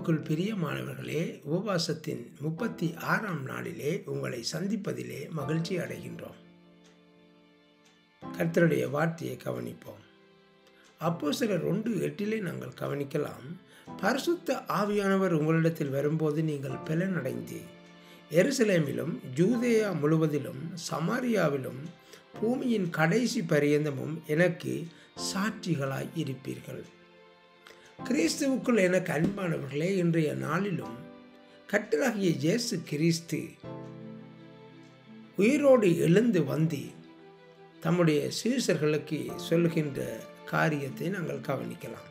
கிறிஸ்துவுக்குள் பிரியமானவர்களே, உபவாசத்தின் 36ஆம் நாளிலே உங்களை சந்திப்பதிலே மகிழ்ச்சி அடைகின்றோம். கர்த்தருடைய வார்த்தையை கவனிப்போம். அப்போஸ்தலர் 1:8 நாங்கள் கவனிக்கலாம். பரிசுத்த ஆவியானவர் உங்களிடத்தில் வரும்போது நீங்கள் பெலனடைந்து எருசலேமிலும் யூதேயா முழுவதிலும் சமாரியாவிலும் பூமியின் கடைசி பரியந்தமும் எனக்கு சாட்சிகளாய் இருப்பீர்கள். கிறிஸ்துவுக்குள் எனக்கு அன்பானவர்களே, இன்றைய நாளிலும் கர்த்தராகிய இயேசு கிறிஸ்து உயிரோடு எழுந்து வந்து தம்முடைய சீஷர்களுக்கு சொல்லுகின்ற காரியத்தை நாங்கள் கவனிக்கலாம்.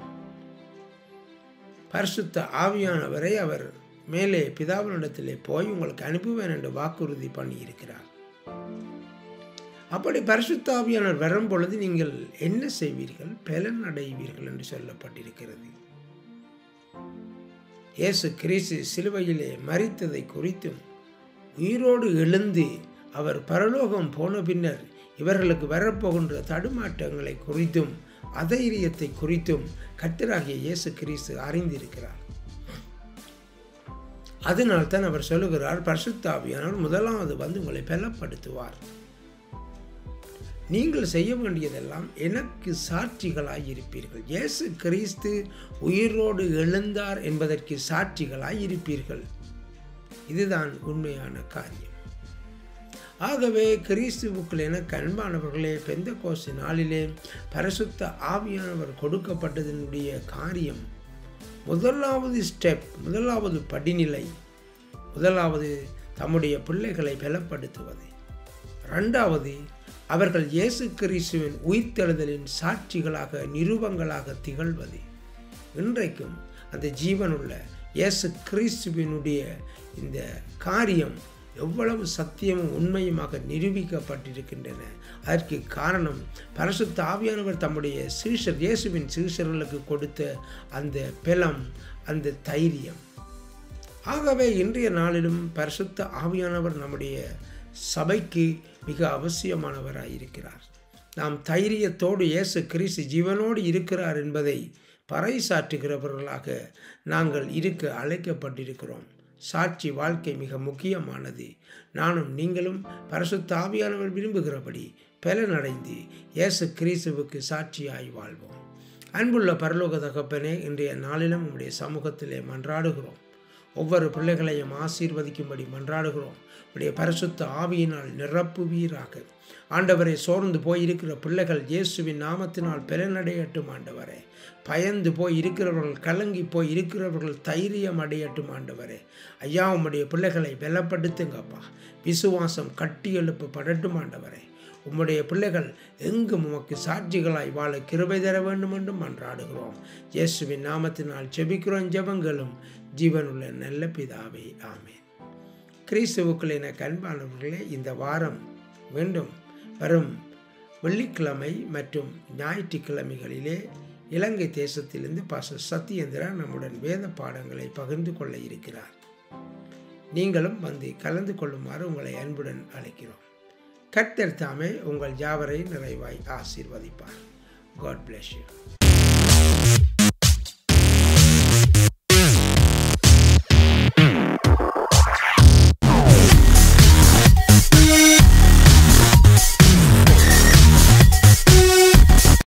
பரிசுத்த ஆவியானவரை அவர் மேலே பிதாவினிடத்திலே போய் உங்களுக்கு அனுப்புவேன் என்று வாக்குறுதி பண்ணியிருக்கிறார். அப்படி பரிசுத்த ஆவியானவர் வரும் பொழுது நீங்கள் என்ன செய்வீர்கள்? பெலன் அடைவீர்கள் என்று சொல்லப்பட்டிருக்கிறது. இயேசு கிறிஸ்து சிலுவையிலே மரித்ததை குறித்தும் உயிரோடு எழுந்து அவர் பரலோகம் போன பின்னர் இவர்களுக்கு வரப்போகின்ற தடுமாற்றங்களை குறித்தும் அதைரியத்தை குறித்தும் கர்த்தராகிய இயேசு கிறிஸ்து அறிந்திருக்கிறார். அதனால்தான் அவர் சொல்லுகிறார், பரிசுத்த ஆவியானவர் முதலாவது வந்து உங்களை பலப்படுத்துவார். நீங்கள் செய்ய வேண்டியதெல்லாம் எனக்கு சாட்சிகளாய் இருப்பீர்கள். இயேசு கிறிஸ்து உயிரோடு எழுந்தார் என்பதற்கு சாட்சிகளாய் இருப்பீர்கள். இதுதான் உண்மையான காரியம். ஆகவே கிறிஸ்துவுக்குள் எனக்கு அன்பானவர்களே, பெந்தெகோஸ்து நாளிலே பரிசுத்த ஆவியானவர் கொடுக்கப்பட்டதனுடைய காரியம் முதலாவது ஸ்டெப், முதலாவது படிநிலை, முதலாவது தம்முடைய பிள்ளைகளை பலப்படுத்துவது. இரண்டாவது, அவர்கள் இயேசு கிறிஸ்துவின் உயிர்த்தெழுதலின் சாட்சிகளாக நிரூபங்களாக திகழ்வது. இன்றைக்கும் அந்த ஜீவனுள்ள இயேசு கிறிஸ்துவினுடைய இந்த காரியம் எவ்வளவு சத்தியமும் உண்மையுமாக நிரூபிக்கப்பட்டிருக்கின்றன. அதற்கு காரணம் பரிசுத்த ஆவியானவர் தம்முடைய சீஷர் இயேசுவின் சீஷர்களுக்கு கொடுத்த அந்த பெலம், அந்த தைரியம். ஆகவே இன்றைய நாளிலும் பரிசுத்த ஆவியானவர் நம்முடைய சபைக்கு மிக அவசியமானவராயிருக்கிறார். நாம் தைரியத்தோடு இயேசு கிறிஸ்து ஜீவனோடு இருக்கிறார் என்பதை பறைசாற்றுகிறவர்களாக நாங்கள் இருக்க அழைக்கப்பட்டிருக்கிறோம். சாட்சி வாழ்க்கை மிக முக்கியமானது. நானும் நீங்களும் பரிசுத்த ஆவியானவர் விரும்புகிறபடி பலனடைந்து இயேசு கிறிஸ்துவுக்கு சாட்சியாய் வாழ்வோம். அன்புள்ள பரலோக தகப்பனே, இன்றைய நாளிலும் உம்முடைய சமூகத்திலே மன்றாடுகிறோம். ஒவ்வொரு பிள்ளைகளையும் ஆசீர்வதிக்கும்படி மன்றாடுகிறோம். உடைய பரிசுத்த ஆவியினால் நிரப்புவீராக. ஆண்டவரை, சோர்ந்து போயிருக்கிற பிள்ளைகள் இயேசுவின் நாமத்தினால் பலனடையட்டும். ஆண்டவரே, பயந்து போய் இருக்கிறவர்கள், கலங்கி போய் இருக்கிறவர்கள் தைரியம் அடையட்டும். ஆண்டவரே, ஐயா, உம்முடைய பிள்ளைகளை பலப்படுத்துங்கப்பா. விசுவாசம் கட்டி எழுப்பப்படட்டும். ஆண்டவரே, உம்முடைய பிள்ளைகள் எங்கும் உமக்கு சாட்சிகளாய் வாழ கிருபை தர வேண்டும் என்றும் மன்றாடுகிறோம். இயேசுவின் நாமத்தினால் ஜெபிக்கிறோம். ஜெபங்களும் ஜீவனுள்ள நல்ல பிதாவே, ஆமென். கிறிஸ்துவுக்குள் எனக்கு அன்பானவர்களே, இந்த வாரம் மீண்டும் வரும் வெள்ளிக்கிழமை மற்றும் ஞாயிற்றுக்கிழமைகளிலே இலங்கை தேசத்திலிருந்து பாஸ்டர் சத்யேந்திரா நம்முடன் வேத பாடங்களை பகிர்ந்து கொள்ள இருக்கிறார். நீங்களும் வந்து கலந்து கொள்ளுமாறு உங்களை அன்புடன் அழைக்கிறோம். கர்த்தர் தாமே உங்கள் யாவரை நிறைவாய் ஆசீர்வதிப்பார். God bless you.